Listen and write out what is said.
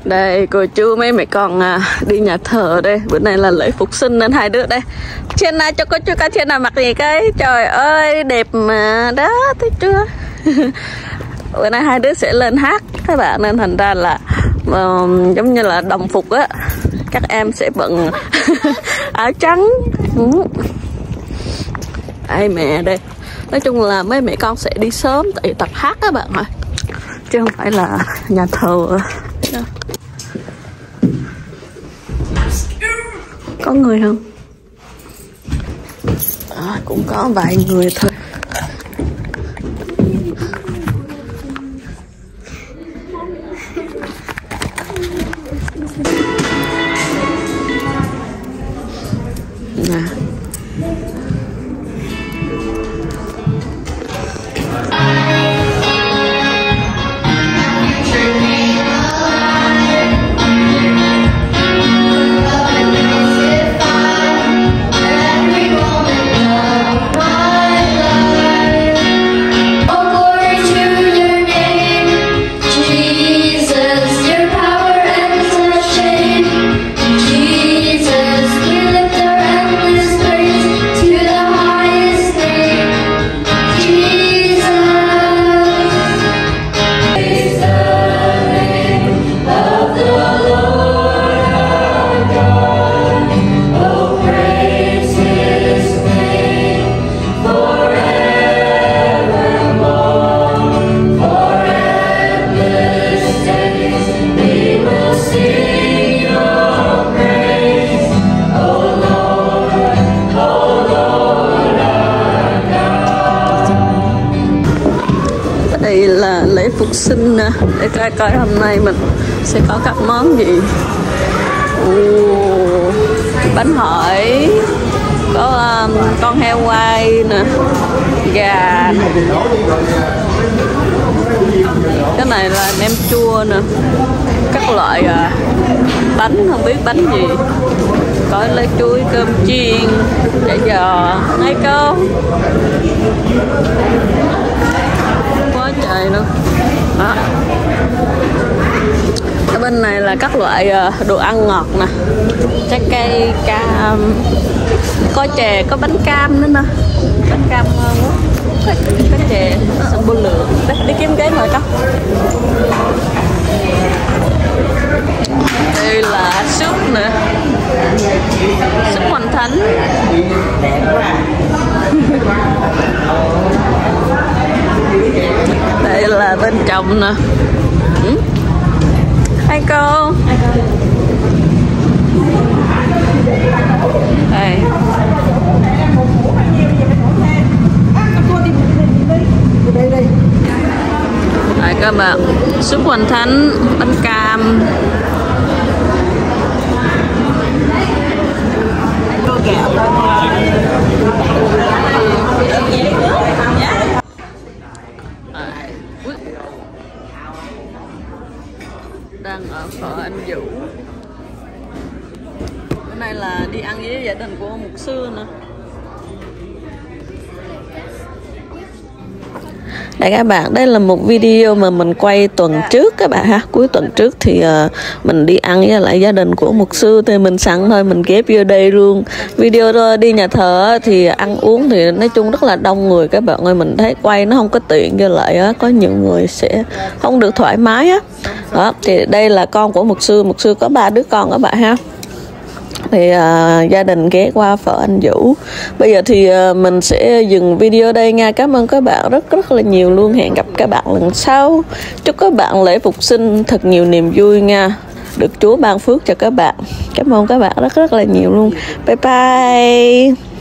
Đây cô chú mấy mẹ con đi nhà thờ đây. Bữa nay là lễ Phục sinh nên hai đứa đây. Trên cho cô chú coi trên nào mặc gì cái. Trời ơi đẹp mà. Đó thấy chưa. Bữa nay hai đứa sẽ lên hát các bạn, nên thành ra là giống như là đồng phục á. Các em sẽ bận áo trắng. Ai mẹ đây. Nói chung là mấy mẹ con sẽ đi sớm tại tập hát các bạn ơi, chứ không phải là nhà thờ. Có người không? Cũng có vài người thôi. Nè. Đây là lễ Phục sinh nè, để coi hôm nay mình sẽ có các món gì. Bánh hỏi, có con heo quay nè, gà nè. Cái này là nem chua nè, các loại bánh không biết bánh gì. Có lá chuối, cơm chiên, chả giò, ngay câu. Quá trời luôn. Đó. Ở bên này là các loại đồ ăn ngọt nè, trái cây, cam, có chè, có bánh cam nữa nè, bánh cam ngon quá. Có chè, sâm bô lượng. Đây, đi kiếm cái mời con. Đây là súp nè, súp Hoành Thánh. Đây là bên trong nè. Hai cô. Đây. Đây các bạn, súp Hoành Thánh, bánh cam. Đang ở phở Anh Vũ. Cái này là đi ăn với gia đình của mục sư nè. Đây các bạn, đây là một video mà mình quay tuần trước các bạn ha. Cuối tuần trước thì mình đi ăn với lại gia đình của mục sư, thì mình sẵn thôi mình ghép vô đây luôn. Video đi nhà thờ thì ăn uống thì nói chung rất là đông người các bạn ơi. Mình thấy quay nó không có tiện, với lại có nhiều người sẽ không được thoải mái á. Đó, thì đây là con của mục sư có 3 đứa con các bạn ha. Thì gia đình ghé qua phở Anh Vũ. Bây giờ thì mình sẽ dừng video đây nha. Cảm ơn các bạn rất là nhiều luôn. Hẹn gặp các bạn lần sau. Chúc các bạn lễ Phục sinh thật nhiều niềm vui nha. Được Chúa ban phước cho các bạn. Cảm ơn các bạn rất là nhiều luôn. Bye bye.